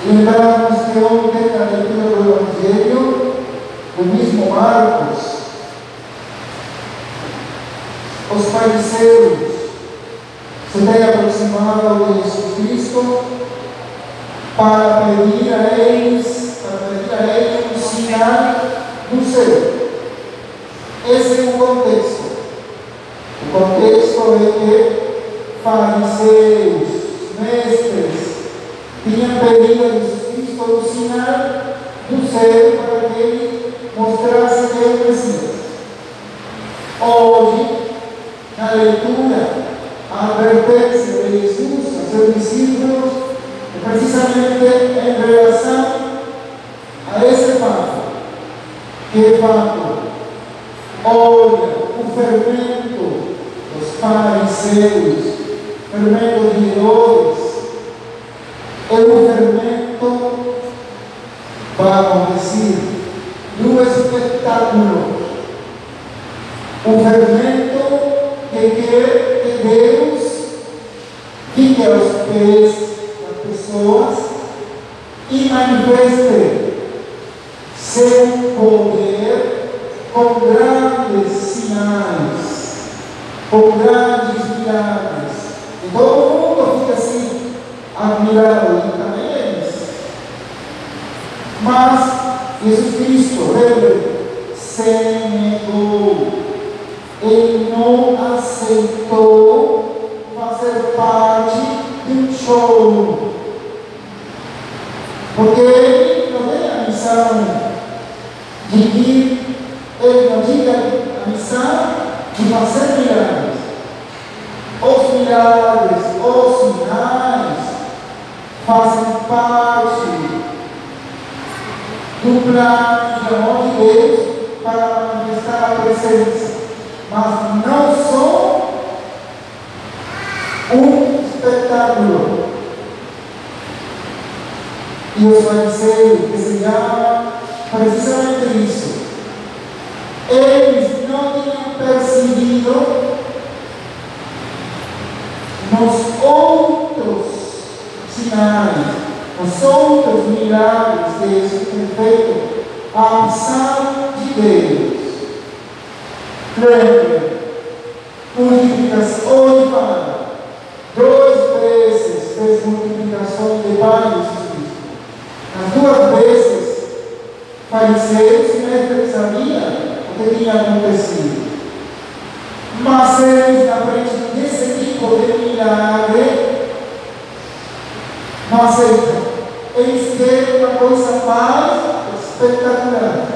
Lembramos que ontem, na leitura do Evangelho, do mesmo Marcos, os fariseus se têm aproximado de Jesus Cristo para pedir a ele um sinal do céu. Esse é o contexto. O contexto é que fariseus, mestres, tinham pedido a Jesus Cristo um sinal do céu para que ele mostrasse que é o Messias. Hoje, na leitura, a advertência de Jesus a seus discípulos é precisamente em relação a esse fato. Que fato? Olha, o fermento dos fariseus, fermento de Herodes, é um fermento, vamos dizer, do espetáculo. Um fermento que quer que Deus fique aos pés das pessoas e manifeste seu poder com grandes sinais, com grandes milagres. E todo mundo fica assim, admirado, e também eles. Mas Jesus Cristo, ele se negou. Ele não aceitou fazer parte de um show, porque ele não tem a missão de ir, ele não tinha a missão de fazer milagres. Os milagres, os sinais, fazem parte do plano de amor de Deus para manifestar a presença. Mas não são um espetáculo. E os fariseus desejavam precisamente isso. Eles não tinham percebido nos outros sinais, nos outros milagres que Jesus tem feito, a ação de Deus. Lembre, multiplicação, hoje fala, 2 vezes fez multiplicação de pão de Jesus. As 2 vezes, fariseus e mestres sabiam o que tinha acontecido. Mas eles, na frente desse tipo de milagre, não aceitam. Eles querem uma coisa mais espetacular.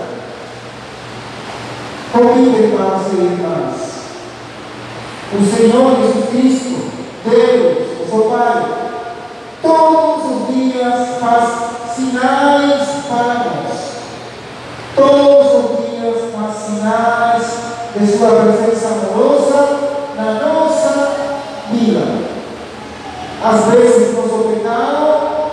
Convide, irmãos e irmãs, o Senhor Jesus Cristo, Deus, o seu Pai, todos os dias faz sinais para nós. Todos os dias faz sinais de sua presença amorosa na nossa vida. Às vezes, nosso pecado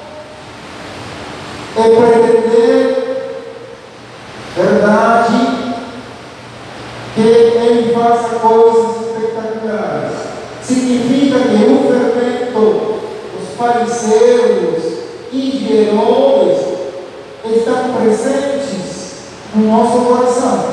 é pretender verdade, que ele faça coisas espetaculares. Significa que o fermento dos fariseus e de Herodes estão presentes no nosso coração.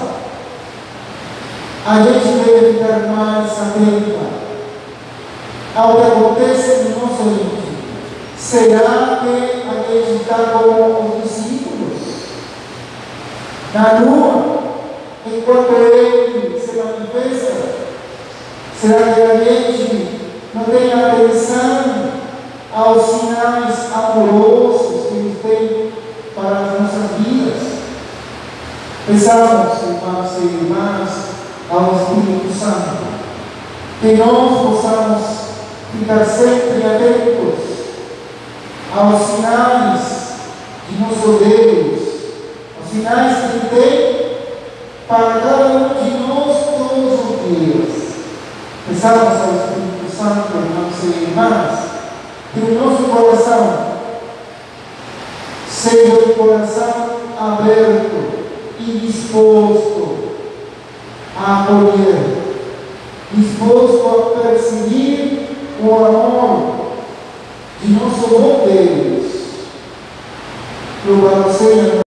A gente deve ficar mais atenta ao que acontece no nosso íntimo. Será que a gente está como os discípulos na lua? Enquanto ele se manifesta, será que a gente não tem atenção aos sinais amorosos que ele tem para as nossas vidas? Pensamos, irmãos e irmãs, ao Espírito Santo, que nós possamos ficar sempre atentos aos sinais de nosso Deus, aos sinais que ele tem para cada um de nós todos os dias. Pensamos ao Espírito Santo, irmãos e irmãs, que o nosso coração seja um coração aberto e disposto a acolher, disposto a perseguir o amor de nosso bom Deus, Louvado seja